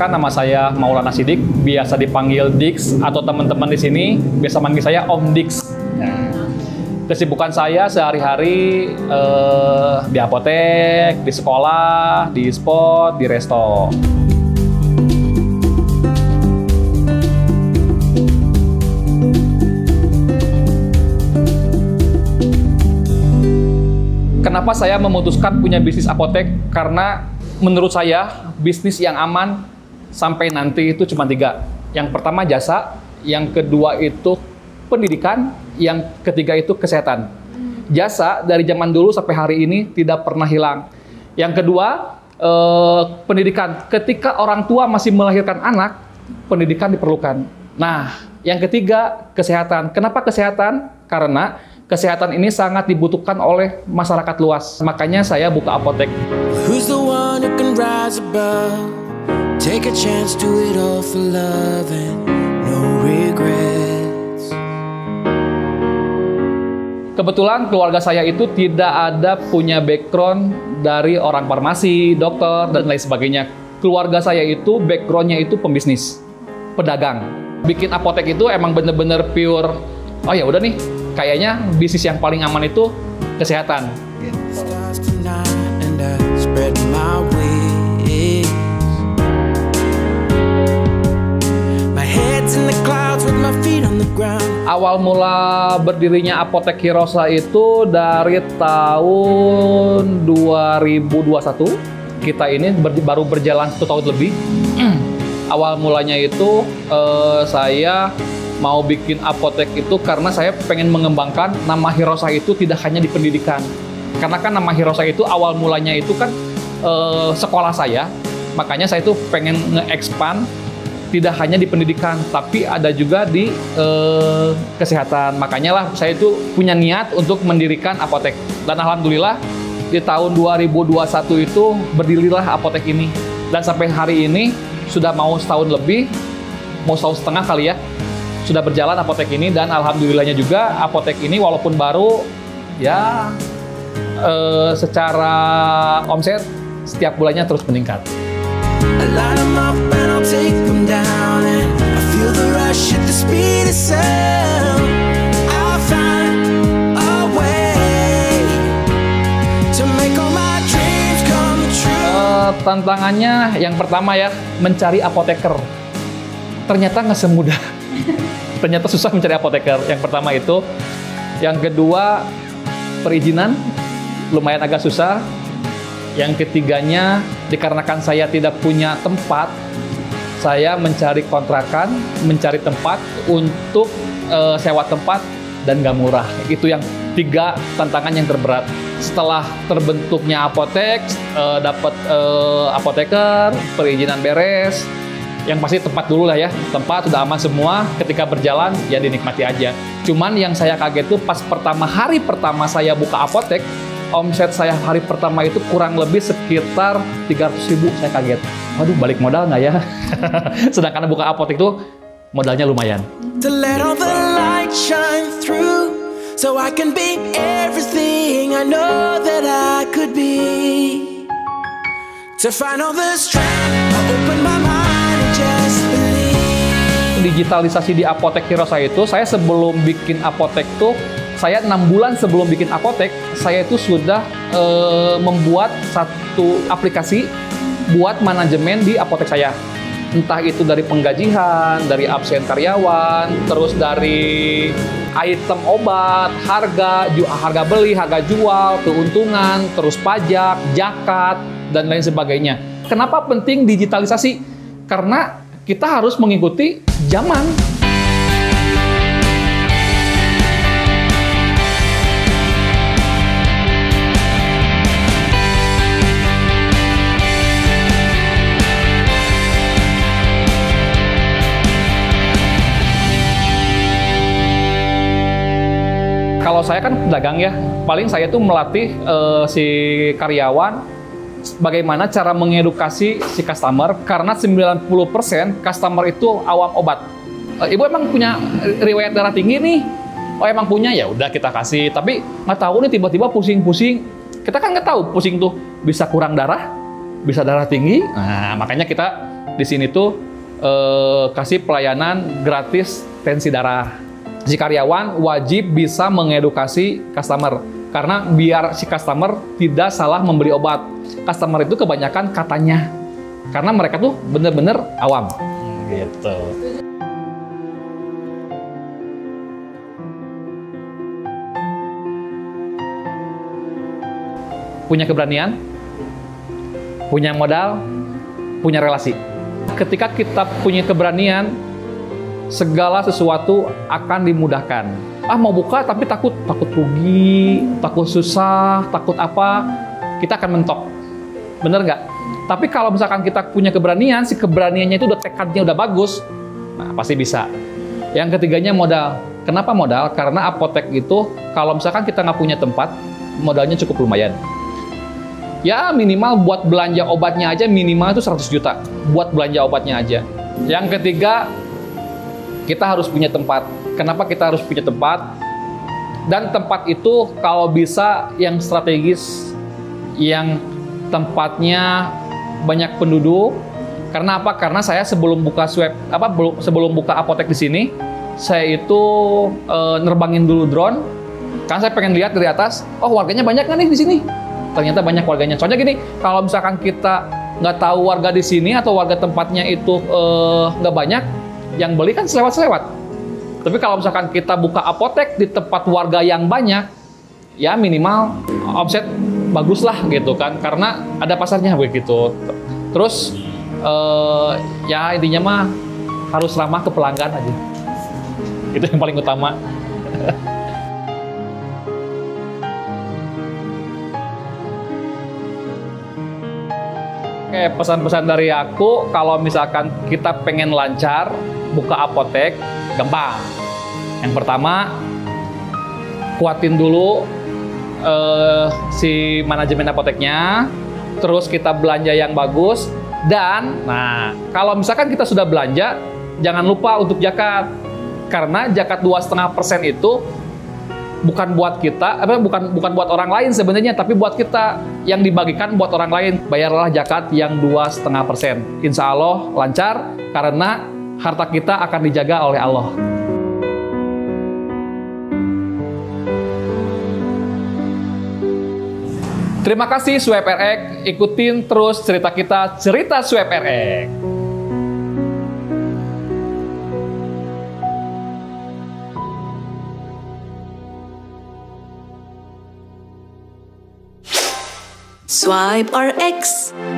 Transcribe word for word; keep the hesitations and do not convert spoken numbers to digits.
Perkenalkan, nama saya Maulana Sidik, biasa dipanggil Dix, atau teman-teman di sini biasa manggil saya Om Dix. Nah, kesibukan saya sehari-hari eh, di apotek, di sekolah, di spot, di resto. Kenapa saya memutuskan punya bisnis apotek? Karena menurut saya bisnis yang aman sampai nanti itu cuma tiga. Yang pertama jasa, yang kedua itu pendidikan, yang ketiga itu kesehatan. Jasa dari zaman dulu sampai hari ini tidak pernah hilang. Yang kedua eh, pendidikan. Ketika orang tua masih melahirkan anak, pendidikan diperlukan. Nah, yang ketiga kesehatan. Kenapa kesehatan? Karena kesehatan ini sangat dibutuhkan oleh masyarakat luas. Makanya saya buka apotek. Who's the one who can rise above? Take a chance, do it all for love and no regrets. Kebetulan keluarga saya itu tidak ada punya background dari orang farmasi, dokter, dan lain sebagainya. Keluarga saya itu backgroundnya itu pembisnis, pedagang. Bikin apotek itu emang bener-bener pure, oh ya udah nih, kayaknya bisnis yang paling aman itu kesehatan. Awal mula berdirinya Apotek Hirosa itu dari tahun dua ribu dua puluh satu. Kita ini ber baru berjalan satu tahun lebih. Awal mulanya itu eh, saya mau bikin apotek itu karena saya pengen mengembangkan nama Hirosa itu tidak hanya di pendidikan. Karena kan nama Hirosa itu awal mulanya itu kan e, sekolah saya. Makanya saya itu pengen nge-expand tidak hanya di pendidikan, tapi ada juga di e, kesehatan. Makanya lah saya itu punya niat untuk mendirikan apotek. Dan alhamdulillah di tahun dua ribu dua puluh satu itu berdirilah apotek ini. Dan sampai hari ini sudah mau setahun lebih, mau setahun setengah kali ya, sudah berjalan apotek ini. Dan alhamdulillahnya juga apotek ini walaupun baru ya eh, secara omset setiap bulannya terus meningkat. Eh, tantangannya yang pertama ya, mencari apoteker. Ternyata nggak semudah. Ternyata susah mencari apoteker. Yang pertama itu. Yang kedua, perizinan lumayan agak susah. Yang ketiganya, dikarenakan saya tidak punya tempat, saya mencari kontrakan, mencari tempat untuk e, sewa tempat, dan nggak murah. Itu yang tiga tantangan yang terberat. Setelah terbentuknya apotek, e, dapat e, apoteker, perizinan beres, yang pasti tempat dulu lah ya, tempat udah aman semua, ketika berjalan ya dinikmati aja. Cuman yang saya kaget tuh pas pertama hari pertama saya buka apotek, omset saya hari pertama itu kurang lebih sekitar tiga ratus ribu, saya kaget. Waduh, balik modal nggak ya? Sedangkan buka apotek itu modalnya lumayan. To let all the light shine through, so I can be everything I know that I could be. To find all the strength, I open my mind and just believe. Digitalisasi di Apotek Hirosa itu, saya sebelum bikin apotek tuh, saya enam bulan sebelum bikin apotek, saya itu sudah e, membuat satu aplikasi buat manajemen di apotek saya. Entah itu dari penggajian, dari absen karyawan, terus dari item obat, harga, harga beli, harga jual, keuntungan, terus pajak, zakat, dan lain sebagainya. Kenapa penting digitalisasi? Karena kita harus mengikuti zaman. Kalau saya kan pedagang ya, paling saya tuh melatih uh, si karyawan bagaimana cara mengedukasi si customer, karena sembilan puluh persen customer itu awam obat. Uh, Ibu emang punya riwayat darah tinggi nih? Oh emang punya, ya udah kita kasih. Tapi nggak tahu nih tiba-tiba pusing-pusing. Kita kan nggak tahu pusing tuh bisa kurang darah, bisa darah tinggi. Nah makanya kita di sini tuh eh, kasih pelayanan gratis tensi darah. Si karyawan wajib bisa mengedukasi customer karena biar si customer tidak salah membeli obat. Customer itu kebanyakan katanya karena mereka tuh bener-bener awam. Gitu. Punya keberanian, punya modal, punya relasi. Ketika kita punya keberanian, segala sesuatu akan dimudahkan. Ah mau buka tapi takut, takut rugi, takut susah, takut apa, kita akan mentok. Bener nggak? Tapi kalau misalkan kita punya keberanian, si keberaniannya itu udah tekadnya udah bagus, nah pasti bisa. Yang ketiganya modal. Kenapa modal? Karena apotek itu kalau misalkan kita nggak punya tempat, modalnya cukup lumayan. Ya minimal buat belanja obatnya aja minimal itu seratus juta. Buat belanja obatnya aja. Yang ketiga, kita harus punya tempat. Kenapa kita harus punya tempat? Dan tempat itu kalau bisa yang strategis, yang tempatnya banyak penduduk. Karena apa? Karena saya sebelum buka swab, apa sebelum buka apotek di sini, saya itu e, nerbangin dulu drone. Karena saya pengen lihat dari atas, oh warganya banyak nggak nih di sini? Ternyata banyak warganya. Soalnya gini, kalau misalkan kita nggak tahu warga di sini atau warga tempatnya itu eh, nggak banyak, yang beli kan selewat-selewat. Tapi kalau misalkan kita buka apotek di tempat warga yang banyak, ya minimal omset bagus lah gitu kan, karena ada pasarnya begitu. Terus eh, ya intinya mah harus ramah ke pelanggan aja. Itu yang paling utama. Oke, pesan-pesan dari aku, kalau misalkan kita pengen lancar buka apotek, gampang. Yang pertama, kuatin dulu eh, si manajemen apoteknya, terus kita belanja yang bagus, dan nah kalau misalkan kita sudah belanja, jangan lupa untuk zakat, karena zakat dua koma lima persen itu bukan buat kita, apa bukan bukan buat orang lain sebenarnya, tapi buat kita yang dibagikan buat orang lain. Bayarlah zakat yang dua koma lima persen. Insya Allah lancar karena harta kita akan dijaga oleh Allah. Terima kasih Swab R X, ikutin terus cerita kita, cerita Swab R X. Swipe R X.